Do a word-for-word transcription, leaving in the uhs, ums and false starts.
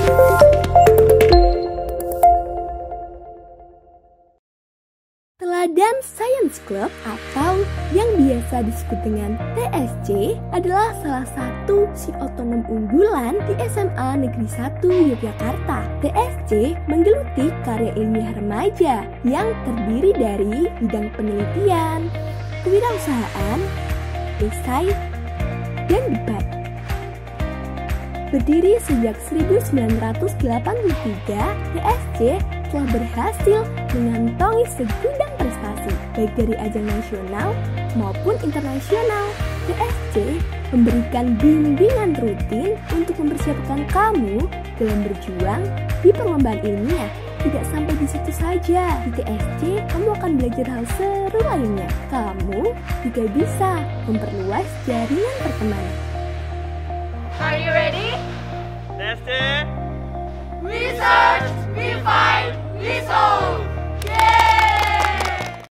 Teladan Science Club atau yang biasa disebut dengan T S C adalah salah satu si otonom unggulan di S M A Negeri satu Yogyakarta. T S C menggeluti karya ilmiah remaja yang terdiri dari bidang penelitian, kewirausahaan, esai, dan debat. Berdiri sejak seribu sembilan ratus delapan puluh tiga, T S C telah berhasil mengantongi segudang prestasi, baik dari ajang nasional maupun internasional. T S C memberikan bimbingan rutin untuk mempersiapkan kamu dalam berjuang di perlombaan ilmiah. Tidak sampai di situ saja, di T S C kamu akan belajar hal seru lainnya. Kamu juga bisa memperluas jaringan pertemanan. Are you ready? T S C Bisa!